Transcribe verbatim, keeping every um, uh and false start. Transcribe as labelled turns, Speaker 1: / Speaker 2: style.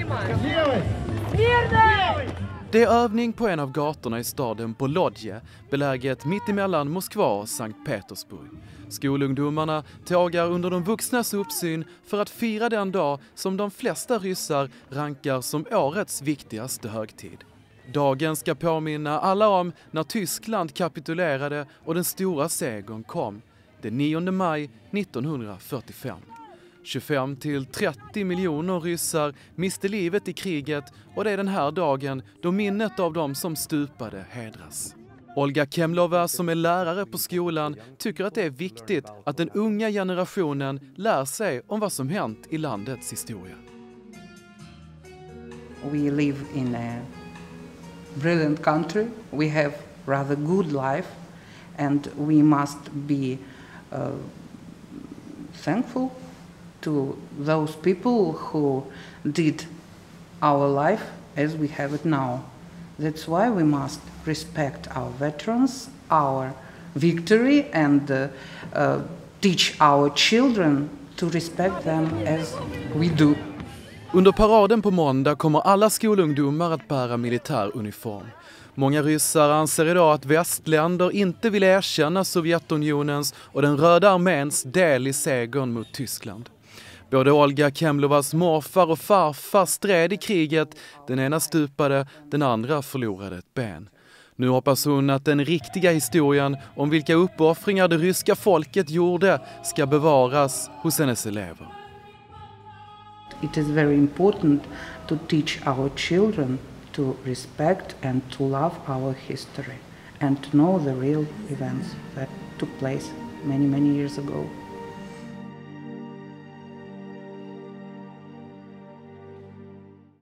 Speaker 1: Det är övning på en av gatorna i staden Bolodje, beläget mitt emellan Moskva och Sankt Petersburg. Skolungdomarna tågar under de vuxnas uppsyn för att fira den dag som de flesta ryssar rankar som årets viktigaste högtid. Dagen ska påminna alla om när Tyskland kapitulerade och den stora segern kom, den nionde maj nittonhundrafyrtiofem. tjugofem till trettio miljoner ryssar miste livet i kriget och det är den här dagen då minnet av dem som stupade hedras. Olga Kemlova som är lärare på skolan tycker att det är viktigt att den unga generationen lär sig om vad som hänt i landets historia.
Speaker 2: We live in a brilliant country. We have rather good life and we must be uh, thankful to those people who did our life as we have it now. That's why we must respect our veterans, our victory, and uh, uh, teach our children to respect them as we do.
Speaker 1: Under paraden på måndag kommer alla skolungdomar att bära militäruniform. Många ryssar anser idag att västländer inte vill erkänna Sovjetunionens och den röda arméns del i segern mot Tyskland. Både Olga Kemlovas morfar och farfar stred i kriget. Den ena stupade, den andra förlorade ett ben. Nu hoppas hon att den riktiga historien om vilka uppoffringar det ryska folket gjorde ska bevaras hos hennes elever.
Speaker 2: It is very important to teach our children to respect and to love our history and to know the real events that took place many, many years ago.